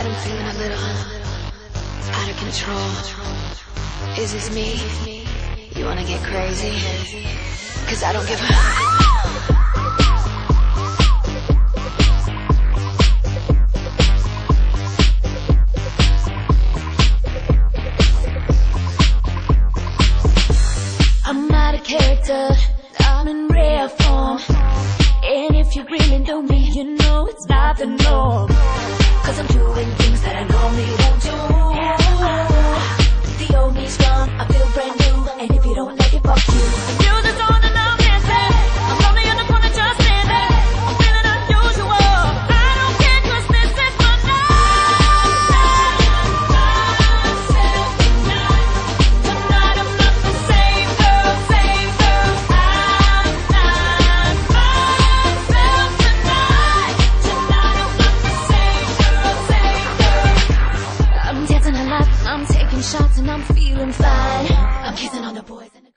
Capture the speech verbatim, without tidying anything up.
Tonight I'm feeling a little out of control. Is this me? You wanna get crazy? Cause I don't give a... I'm out of character, I'm in rare form. And if you really know me, you know it's not the norm. Cause I'm doing things that I normally won't do. The old me's gone, I feel brand new. And if you don't like it, fuck you. The music's on and I'm dancing. I'm lonely in the corner just standing. I'm feeling unusual. I don't care cause this is my night. Myself tonight. Tonight I'm not the same girl, same girl. I'm not myself tonight. Tonight I'm not the same girl, same girl. I'm dancing a lot, I'm taking shots and I'm feeling fine. I'm kissing on the boys and